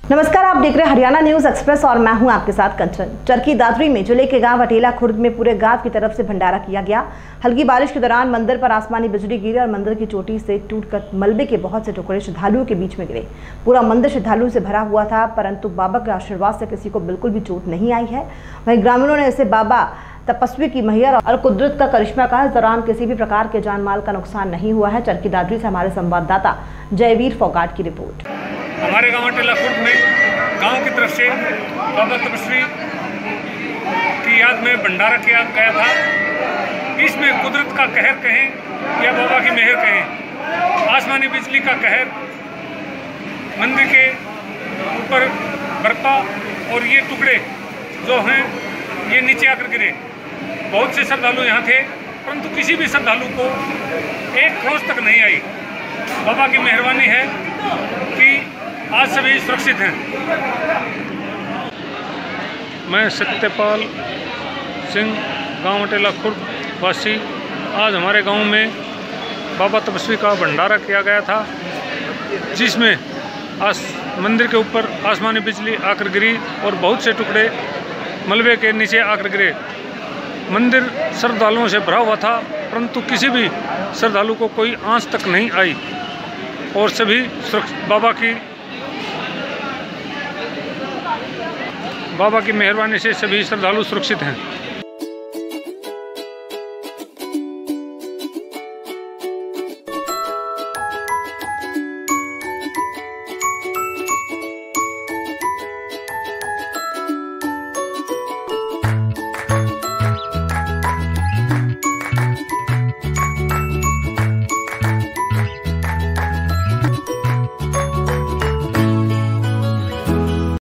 नमस्कार, आप देख रहे हैं हरियाणा न्यूज एक्सप्रेस और मैं हूं आपके साथ कंचन। चरखी दादरी में जिले के गांव अटेला खुर्द में पूरे गांव की तरफ से भंडारा किया गया। हल्की बारिश के दौरान मंदिर पर आसमानी बिजली गिरी और मंदिर की चोटी से टूटकर मलबे के बहुत से टुकड़े श्रद्धालुओं के बीच में गिरे। पूरा मंदिर श्रद्धालुओं से भरा हुआ था, परंतु बाबा के आशीर्वाद से किसी को बिल्कुल भी चोट नहीं आई है। वहीं ग्रामीणों ने इसे बाबा तपस्वी की महियर और कुदरत का करिश्मा कहा। इस दौरान किसी भी प्रकार के जान माल का नुकसान नहीं हुआ है। चरखी दादरी से हमारे संवाददाता जयवीर फोगाट की रिपोर्ट। हमारे गांव अटेला खुर्द में गांव की तरफ से बाबा तपस्वी की याद में भंडारा किया गया था। इसमें कुदरत का कहर कहें या बाबा की मेहर कहें, आसमानी बिजली का कहर मंदिर के ऊपर बरपा और ये टुकड़े जो हैं ये नीचे आकर गिरे। बहुत से श्रद्धालु यहाँ थे, परंतु किसी भी श्रद्धालु को एक खरोंच तक नहीं आई। बाबा की मेहरबानी है कि आज सभी सुरक्षित हैं। मैं सत्यपाल सिंह, गांव अटेला खुर्द वासी। आज हमारे गांव में बाबा तपस्वी का भंडारा किया गया था, जिसमें मंदिर के ऊपर आसमानी बिजली आकर गिरी और बहुत से टुकड़े मलबे के नीचे आकर गिरे। मंदिर श्रद्धालुओं से भरा हुआ था, परंतु किसी भी श्रद्धालु को कोई आंच तक नहीं आई और सभी बाबा की मेहरबानी से सभी श्रद्धालु सुरक्षित हैं।